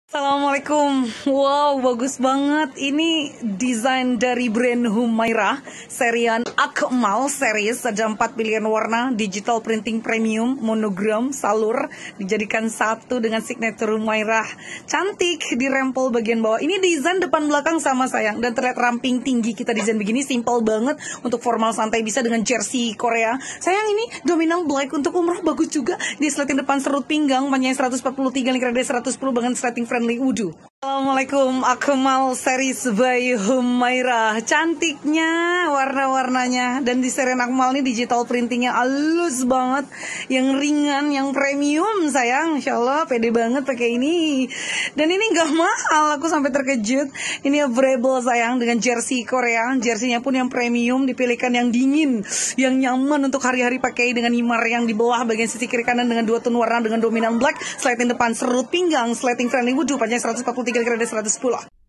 Assalamualaikum. Wow, bagus banget. Ini desain dari brand Humairah, serian Akmal series. Ada 4 pilihan warna, digital printing premium, monogram, salur, dijadikan satu dengan signature Humairah. Cantik di rempel bagian bawah. Ini desain depan belakang sama sayang, dan terlihat ramping tinggi. Kita desain begini simple banget untuk formal santai, bisa dengan jersey Korea. Sayang, ini dominant black untuk umroh, bagus juga. Di sleting depan serut pinggang, panjangnya 143, lingkaran dada 110 dengan sleting friendly wudu. Assalamualaikum, Akmal series by Humairah. Cantiknya warna-warnanya. Dan di serian Akmal ini digital printingnya halus banget, yang ringan, yang premium sayang. Insya Allah pede banget pakai ini. Dan ini gak mahal, aku sampai terkejut. Ini available sayang dengan jersey Korea. Jerseynya pun yang premium, dipilihkan yang dingin, yang nyaman untuk hari-hari pakai, dengan himar yang di bawah bagian sisi kiri kanan dengan 2 tone warna dengan dominan black, sleting depan serut pinggang, sleting friendly wudu, panjang 143, kira-kira 110.